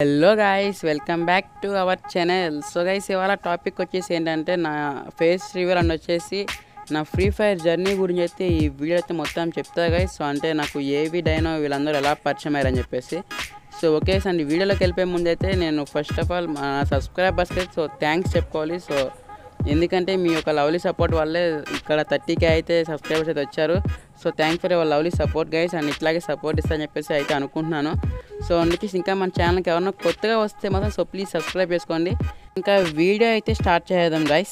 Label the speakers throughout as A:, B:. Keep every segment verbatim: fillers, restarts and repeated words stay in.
A: Hello guys, welcome back to our channel. So guys, ఇవాళ topic వచ్చేసి ఏంటంటే నా ఫేస్ రివ్యూ అని వచ్చేసి నా ఫ్రీ ఫైర్ జర్నీ గురించి అయితే ఈ వీడియో అయితే మొత్తం చెప్తా గైస్. సో అంటే నాకు ఏవి డైనో వీళ్ళందరూ ఎలా పరిచయం అయ్యారని చెప్పేసి. సో ఓకే అండి, వీడియోలోకి వెళ్ళిపోయే ముందు అయితే నేను ఫస్ట్ ఆఫ్ ఆల్ మా సబ్స్క్రైబర్స్కి సో థ్యాంక్స్ చెప్పుకోవాలి. సో ఎందుకంటే మీ యొక్క లవ్లీ సపోర్ట్ వల్లే ఇక్కడ థర్టీ కే అయితే సబ్స్క్రైబర్స్ అయితే వచ్చారు. So thank for your lovely support guys, and ఇట్లాగే సపోర్ట్ ఇస్తారని చెప్పేసి అయితే అనుకుంటున్నాను. సో అందుకే ఇంకా మన ఛానల్కి ఎవరైనా కొత్తగా వస్తే మాత్రం సో ప్లీజ్ సబ్స్క్రైబ్ చేసుకోండి. ఇంకా వీడియో అయితే స్టార్ట్ చేద్దాం గైస్.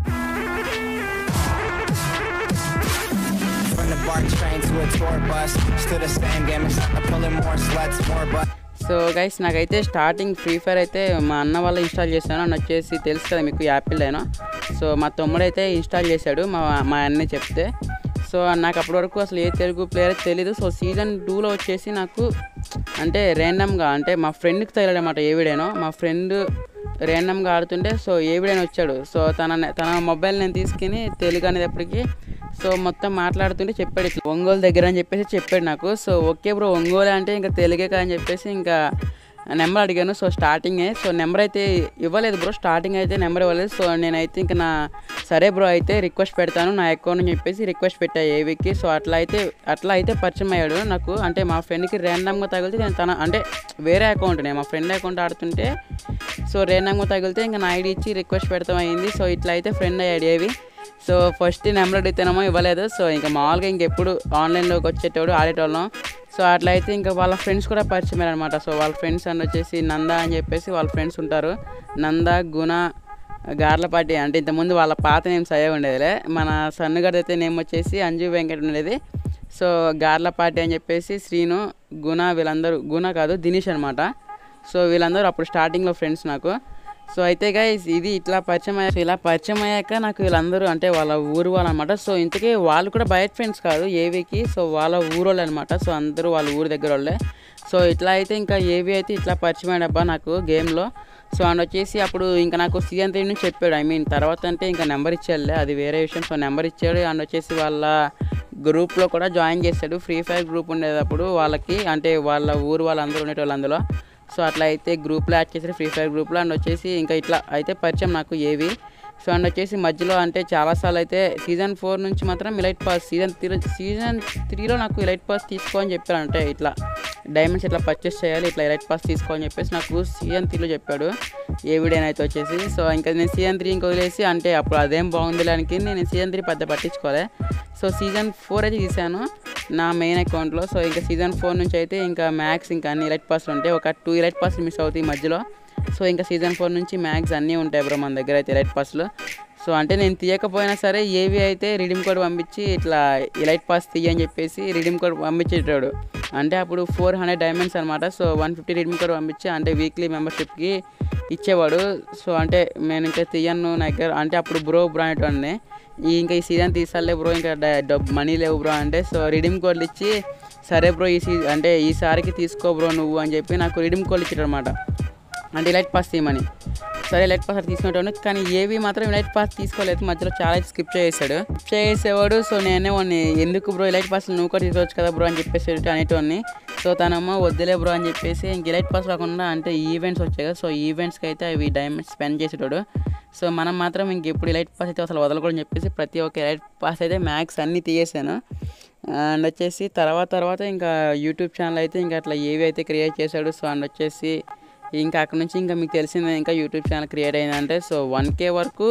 A: సో గైస్, నాకైతే స్టార్టింగ్ ఫ్రీ ఫైర్ అయితే మా అన్న వాళ్ళు ఇన్స్టాల్ చేశాను. అని వచ్చేసి తెలుసు కదా మీకు యాపిల్ అయినా. సో మా తమ్ముడు అయితే ఇన్స్టాల్ చేశాడు మా మా అన్న చెప్తే. సో నాకు అప్పటి వరకు అసలు ఏ తెలుగు ప్లేయర్ తెలీదు. సో సీజన్ టూలో వచ్చేసి నాకు అంటే ర్యాండమ్గా అంటే మా ఫ్రెండ్కి తగిలాడనమాట ఏవిడేనో. మా ఫ్రెండ్ ర్యాండమ్గా ఆడుతుంటే సో ఏవిడైనా వచ్చాడు. సో తన తన మొబైల్ నేను తీసుకుని తెలుగు అనేటప్పటికి సో మొత్తం మాట్లాడుతుంటే చెప్పాడు ఇట్లా ఒంగోలు దగ్గర అని చెప్పేసి చెప్పాడు నాకు. సో ఓకే బ్రో, ఒంగోలు అంటే ఇంకా తెలుగే కదా అని చెప్పేసి ఇంకా నెంబర్ అడిగాను. సో స్టార్టింగే సో నెంబర్ అయితే ఇవ్వలేదు బ్రో, స్టార్టింగ్ అయితే నెంబర్ ఇవ్వలేదు. సో నేనైతే ఇంకా నా సరే బ్రో అయితే రిక్వెస్ట్ పెడతాను నా అకౌంట్ అని చెప్పేసి రిక్వెస్ట్ పెట్టా ఏవికి. సో అట్లా అయితే అట్లా అయితే పరిచయం అయ్యాడు నాకు. అంటే మా ఫ్రెండ్కి ర్యాండమ్గా తగిలితే నేను తన అంటే వేరే అకౌంట్ నేను మా ఫ్రెండ్ అకౌంట్ ఆడుతుంటే సో ర్యాండమ్గా తగిలితే ఇంకా నా ఐడి ఇచ్చి రిక్వెస్ట్ పెడతాం అయింది. సో ఇట్లా అయితే ఫ్రెండ్ అయ్యాడు ఏవి. సో ఫస్ట్ నెంబర్ అడిగితేనేమో ఇవ్వలేదు. సో ఇంకా మామూలుగా ఇంకెప్పుడు ఆన్లైన్లోకి వచ్చేటోడు ఆడేటోళ్ళం. సో అట్లా అయితే ఇంకా వాళ్ళ ఫ్రెండ్స్ కూడా పరిచయం అనమాట. సో వాళ్ళ ఫ్రెండ్స్ అని వచ్చేసి నందా అని చెప్పేసి వాళ్ళ ఫ్రెండ్స్ ఉంటారు. నందా, గుణ, గార్లపాటి అంటే ఇంతకుముందు వాళ్ళ పాత నేమ్స్ అయ్యే ఉండేదిలే. మన సన్నుగడ్ అయితే నేమ్ వచ్చేసి అంజు వెంకట ఉండేది. సో గార్లపాటి అని చెప్పేసి శ్రీను, గుణ వీళ్ళందరూ, గుణ కాదు దినేష్ అనమాట. సో వీళ్ళందరూ అప్పుడు స్టార్టింగ్లో ఫ్రెండ్స్ నాకు. సో అయితే గైస్ ఇది ఇట్లా పరిచయం అయ్యాక ఇలా పరిచయం అయ్యాక నాకు వీళ్ళందరూ అంటే వాళ్ళ ఊరు వాళ్ళు అనమాట. సో ఇంతకీ వాళ్ళు కూడా బయట ఫ్రెండ్స్ కాదు ఏవికి. సో వాళ్ళ ఊరు వాళ్ళు అనమాట. సో అందరూ వాళ్ళ ఊరు దగ్గర వాళ్ళే. సో ఇట్లా అయితే ఇంకా ఏవి అయితే ఇట్లా పరిచయం అయ్యాడబ్బా నాకు గేమ్లో. సో అండ్ వచ్చేసి అప్పుడు ఇంకా నాకు సీజన్ త్రీ నుంచి చెప్పాడు. ఐ మీన్ తర్వాత అంటే ఇంకా నెంబర్ ఇచ్చాడులే, అది వేరే విషయం. సో నెంబర్ ఇచ్చాడు అండ్ వచ్చేసి వాళ్ళ గ్రూప్లో కూడా జాయిన్ చేశాడు. ఫ్రీ ఫైర్ గ్రూప్ ఉండేటప్పుడు వాళ్ళకి అంటే వాళ్ళ ఊరు వాళ్ళందరూ ఉండేటోళ్ళు అందులో. సో అట్లా అయితే గ్రూప్లో యాడ్ చేశారు ఫ్రీ ఫైర్ గ్రూప్లో. అండ్ వచ్చేసి ఇంకా ఇట్లా అయితే పరిచయం నాకు ఏవి. సో అండ్ వచ్చేసి మధ్యలో అంటే చాలాసార్లు అయితే సీజన్ ఫోర్ నుంచి మాత్రం elite pass season three season త్రీలో నాకు ఇలైట్ పాస్ తీసుకో అని చెప్పారు. అంటే ఇట్లా డైమండ్స్ ఇట్లా పర్చేస్ చేయాలి, ఇట్లా ఇలైట్ పాస్ తీసుకో అని చెప్పేసి నాకు సీజన్ త్రీలో చెప్పాడు ఏవిడైనా అయితే వచ్చేసి. సో ఇంకా నేను సీజన్ త్రీ ఇంక వదిలేసి అంటే అప్పుడు అదేం బాగుంది దానికి నేను సీజన్ త్రీ పెద్ద పట్టించుకోలే. సో సీజన్ ఫోర్ అయితే తీసాను నా మెయిన్ అకౌంట్లో. సో ఇంకా సీజన్ ఫోర్ నుంచి అయితే ఇంకా మ్యాక్స్ ఇంకా అన్ని ఇలైట్ పాస్లు ఉంటాయి. ఒక టూ ఇలైట్ పాస్లు మిస్ అవుతాయి మధ్యలో. సో ఇంకా సీజన్ ఫోర్ నుంచి మ్యాక్స్ అన్నీ ఉంటాయి బ్రో మన దగ్గర అయితే ఇలైట్ పాస్లు. సో అంటే నేను తీయకపోయినా సరే ఏవి అయితే రిడీమ్ కోడ్ పంపించి ఇట్లా ఇలైట్ పాస్ తీయని చెప్పేసి రిడీమ్ కోడ్ పంపించేటాడు. అంటే అప్పుడు ఫోర్ హండ్రెడ్ డైమండ్స్ అనమాట. So one fifty redeem code పంపించి అంటే వీక్లీ మెంబర్షిప్కి ఇచ్చేవాడు. సో అంటే నేను ఇంకా తీయను నా దగ్గర అంటే అప్పుడు బ్రో బ్రో అనేటోడిని. ఈ ఇంకా ఈ సీజన్ తీసాలే బ్రో ఇంకా డబ్బు మనీ లేవు బ్రో అంటే సో రిడీమ్ కోడ్లు ఇచ్చి సరే బ్రో ఈ సీ అంటే ఈసారికి తీసుకో బ్రో నువ్వు అని చెప్పి నాకు రిడీమ్ కోడ్లు ఇచ్చాడు అనమాట. అంటే ఇలైట్ పాస్ తీయమని. సరే ఇలైట్ పాస్ తీసుకునేవాడు కానీ ఏవి మాత్రం ఇలైట్ పాస్ తీసుకోలేదు. మధ్యలో చాలా స్కిప్ చేసాడు స్కిప్ చేసేవాడు. సో నేనే వాడిని ఎందుకు బ్రో ఇలైట్ పాస్ నువ్వు కూడా తీసుకోవచ్చు కదా బ్రో అని చెప్పేసి అనేటోడిని. సో తనమ్మ వద్దులే బ్రో అని చెప్పేసి ఇంక ఇలైట్ పాస్ రాకుండా అంటే ఈవెంట్స్ వచ్చాయి కదా. సో ఈవెంట్స్కి అయితే అవి డైమండ్స్ స్పెండ్ చేసేటాడు. సో మనం మాత్రం ఇంకెప్పుడు ఇలైట్ పాస్ అయితే అసలు వదలకూడదని చెప్పేసి ప్రతి ఒక్క ఇలైట్ పాస్ అయితే మ్యాక్స్ అన్నీ తీయేసాను. అండ్ వచ్చేసి తర్వాత తర్వాత ఇంకా యూట్యూబ్ ఛానల్ అయితే ఇంకా అట్లా ఏవి అయితే క్రియేట్ చేశాడు. సో అండ్ వచ్చేసి ఇంకా అక్కడ నుంచి ఇంకా మీకు తెలిసిందే ఇంకా యూట్యూబ్ ఛానల్ క్రియేట్ అయిందంటే సో వన్ కే వరకు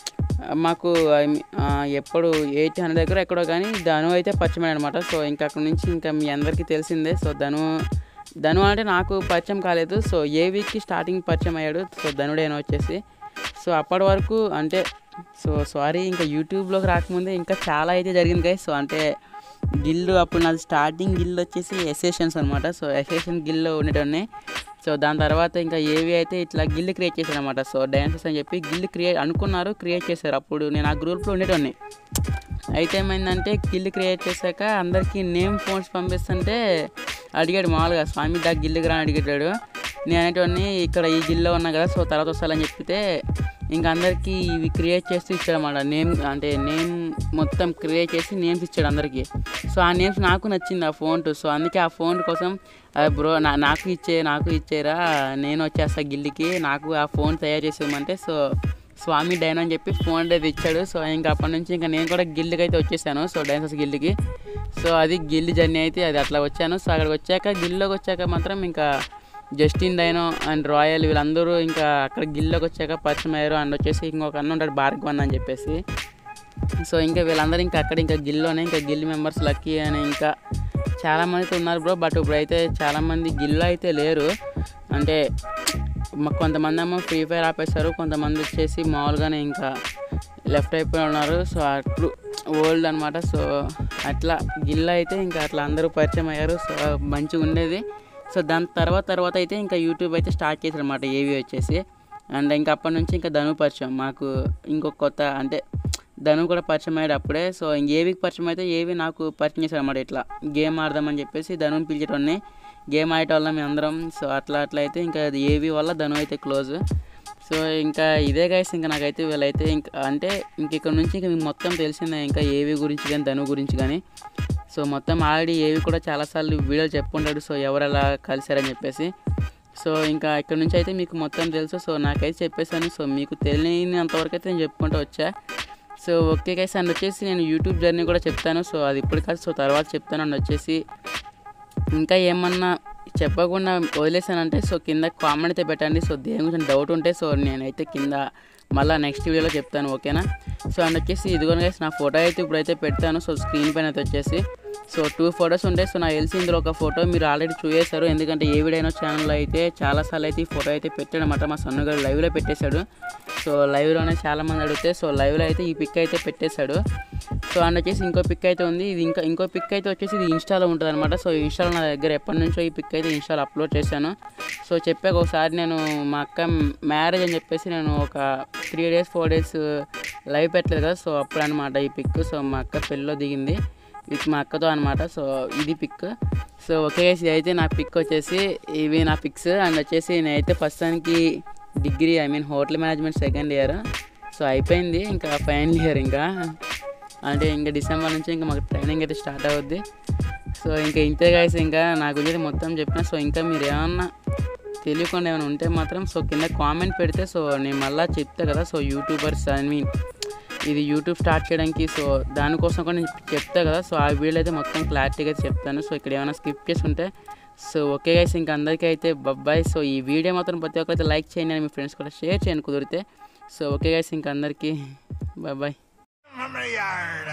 A: మాకు ఎప్పుడు ఎయిట్ హండ్రెడ్ దగ్గర ఎక్కడో కానీ ధను అయితే పరిచయం అనమాట. సో ఇంకా అక్కడ నుంచి ఇంకా మీ అందరికీ తెలిసిందే. సో ధను ధను అంటే నాకు పరిచయం కాలేదు. సో ఏవికి స్టార్టింగ్ పరిచయం అయ్యాడు. సో ధనుడైనా వచ్చేసి సో అప్పటి వరకు అంటే సో సారీ ఇంకా యూట్యూబ్లోకి రాకముందే ఇంకా చాలా అయితే జరిగింది గైస్. సో అంటే గిల్డ్ అప్పుడు నాది స్టార్టింగ్ గిల్డ్ వచ్చేసి ఎస్ఏషన్స్ అనమాట. సో ఎస్ఏషన్ గిల్డ్లో ఉండేటోన్ని. సో దాని తర్వాత ఇంకా ఏవి అయితే ఇట్లా గిల్డ్ క్రియేట్ చేశారు అనమాట. సో డ్యాన్సెస్ అని చెప్పి గిల్డ్ క్రియేట్ అనుకున్నారు క్రియేట్ చేశారు. అప్పుడు నేను ఆ గ్రూప్లో ఉండేటోన్ని. అయితే ఏమైందంటే గిల్డ్ క్రియేట్ చేశాక అందరికీ నేమ్ ఫోన్స్ పంపిస్తుంటే అడిగాడు మామూలుగా స్వామి దా గిల్డ్కి రా అని అడిగాడు. నేను అనేటోడిని ఇక్కడ ఈ గిల్లో ఉన్నా కదా సో తర్వాత వస్తాలని చెప్తే ఇంకా అందరికీ ఇవి క్రియేట్ చేస్తూ ఇచ్చాడన్నమాట. నేమ్ అంటే నేమ్ మొత్తం క్రియేట్ చేసి నేమ్స్ ఇచ్చాడు అందరికీ. సో ఆ నేమ్స్ నాకు నచ్చింది ఆ ఫోన్. సో అందుకే ఆ ఫోన్ కోసం బ్రో నా నాకు ఇచ్చే నాకు ఇచ్చేరా నేను వచ్చేస్తా గిల్లికి, నాకు ఆ ఫోన్ తయారు చేసేయమంటే సో స్వామి డైనో అని చెప్పి ఫోన్ అయితే ఇచ్చాడు. సో ఇంకా అప్పటి నుంచి ఇంకా నేను కూడా గిల్డ్కి అయితే వచ్చేసాను. సో డైనోసార్స్ గిల్డ్కి. సో అది గిల్డ్ జర్నీ అయితే అది అట్లా వచ్చాను. సో అక్కడికి వచ్చాక గిల్డ్లోకి వచ్చాక మాత్రం ఇంకా జస్టిన్ డైనో అండ్ రాయల్ వీళ్ళందరూ ఇంకా అక్కడ గిల్డ్లోకి వచ్చాక పరిచయం అయ్యారు. అండ్ వచ్చేసి ఇంకొక అన్న ఉంటాడు భార్గవన్ అని చెప్పేసి. సో ఇంకా వీళ్ళందరూ ఇంకా అక్కడ ఇంకా గిల్లోనే ఇంకా గిల్ మెంబర్స్ లక్కీ అని ఇంకా చాలామంది ఉన్నారు బ్రో. బట్ ఇప్పుడైతే చాలామంది గిల్లో అయితే లేరు. అంటే కొంతమంది ఏమో ఫ్రీ ఫైర్ ఆపేస్తారు, కొంతమంది వచ్చేసి మామూలుగానే ఇంకా లెఫ్ట్ అయిపోయి ఉన్నారు. సో అట్లు ఓల్డ్ అనమాట. సో అట్లా గిల్లో అయితే ఇంకా అట్లా అందరూ పరిచయం అయ్యారు. సో మంచిగా ఉండేది. సో దాని తర్వాత తర్వాత అయితే ఇంకా యూట్యూబ్ అయితే స్టార్ట్ చేశారు అనమాట ఏవి వచ్చేసి. అండ్ ఇంకా అప్పటి నుంచి ఇంకా ధను పరిచయం మాకు ఇంకొక కొత్త అంటే ధను కూడా పరిచయం అయ్యాడు అప్పుడే. సో ఏవికి పరిచయం అయితే ఏవి నాకు పరిచయం చేశాడు అనమాట. ఇట్లా గేమ్ ఆడదామని చెప్పేసి ధనుని పిలిచేటోన్ని గేమ్ ఆడేటోళ్ళం మేము అందరం. సో అట్లా అట్లా అయితే ఇంకా అది ఏవి వల్ల ధను అయితే క్లోజ్. సో ఇంకా ఇదే గైస్ ఇంకా నాకైతే వీళ్ళైతే ఇంకా అంటే ఇంక ఇక్కడ నుంచి ఇంకా మీకు మొత్తం తెలిసిందే ఇంకా ఏవి గురించి కానీ ధను గురించి కానీ. సో మొత్తం ఆల్రెడీ ఏవి కూడా చాలాసార్లు వీడియోలు చెప్పుకుంటాడు. సో ఎవరు ఎలా కలిసారని చెప్పేసి. సో ఇంకా ఇక్కడ నుంచి అయితే మీకు మొత్తం తెలుసు. సో నాకైతే చెప్పేసాను. సో మీకు తెలియనంతవరకు అయితే నేను చెప్పుకుంటూ వచ్చా. సో ఓకే గైస్ అండ్ వచ్చేసి నేను యూట్యూబ్ జర్నీ కూడా చెప్తాను. సో అది ఇప్పుడు కాదు, సో తర్వాత చెప్తాను. అండ్ వచ్చేసి ఇంకా ఏమన్నా చెప్పకుండా వదిలేసానంటే సో కింద కామెంట్ అయితే పెట్టండి. సో దేని గురించి డౌట్ ఉంటే సో నేనైతే కింద మళ్ళీ నెక్స్ట్ వీడియోలో చెప్తాను, ఓకేనా. సో అండ్ వచ్చేసి ఇదిగోని గైస్ నా ఫోటో అయితే ఇప్పుడైతే పెడతాను. సో స్క్రీన్ పైన అయితే వచ్చేసి సో టూ ఫొటోస్ ఉంటాయి. సో నాకు తెలిసి ఇందులో ఒక ఫోటో మీరు ఆల్రెడీ చూసేశారు, ఎందుకంటే ఏ వీడియో ఛానల్లో అయితే చాలాసార్లు అయితే ఈ ఫోటో అయితే పెట్టాడు అనమాట. మా సన్నుగారు లైవ్లో పెట్టేశాడు. సో లైవ్లోనే చాలామంది అడిగితే సో లైవ్లో అయితే ఈ పిక్ అయితే పెట్టేశాడు. సో అండ్ వచ్చేసి ఇంకో పిక్ అయితే ఉంది. ఇది ఇంకా ఇంకో పిక్ అయితే వచ్చేసి ఇది ఇన్స్టాలో ఉంటుంది అనమాట. సో ఇన్స్టాలో నా దగ్గర ఎప్పటి నుంచో ఈ పిక్ అయితే ఇన్స్టాలో అప్లోడ్ చేశాను. సో చెప్పాక ఒకసారి నేను మా అక్క మ్యారేజ్ అని చెప్పేసి నేను ఒక three days four days live పెట్టలేదు కదా. సో అప్పుడు అనమాట ఈ పిక్. సో మా అక్క పెళ్ళిలో దిగింది విత్ మా అక్కతో అనమాట. సో ఇది పిక్. సో ఓకే గైస్ ఇది అయితే నా పిక్ వచ్చేసి ఇవి నా పిక్స్. అండ్ వచ్చేసి నేనైతే ప్రస్తుతానికి degree I mean hotel management second year. So అయిపోయింది ఇంకా ఫైనల్ ఇయర్. ఇంకా అంటే ఇంకా డిసెంబర్ నుంచి ఇంకా మాకు ట్రైనింగ్ అయితే స్టార్ట్ అవుద్ది. సో ఇంకా ఇంతే గైస్ ఇంకా నా గురించి మొత్తం చెప్పిన. సో ఇంకా మీరు ఏమన్నా తెలియకుండా ఏమైనా ఉంటే మాత్రం సో కింద కామెంట్ పెడితే సో నేను మళ్ళీ చెప్తా కదా. సో యూట్యూబర్స్ ఐ మీన్ ఇది యూట్యూబ్ స్టార్ట్ చేయడానికి సో దానికోసం కూడా నేను చెప్తా కదా. సో ఆ వీడియో అయితే మొత్తం క్లారిటీగా అయితే చెప్తాను. సో ఇక్కడ ఏమైనా స్కిప్ చేసి ఉంటే సో ఓకే గైస్ ఇంకా అందరికీ అయితే బబ్బాయ్. సో ఈ వీడియో మాత్రం ప్రతి ఒక్కరైతే లైక్ చేయండి అని మీ ఫ్రెండ్స్ కూడా షేర్ చేయండి కుదిరితే. సో ఓకే గైస్ ఇంకా అందరికీ బాయ్.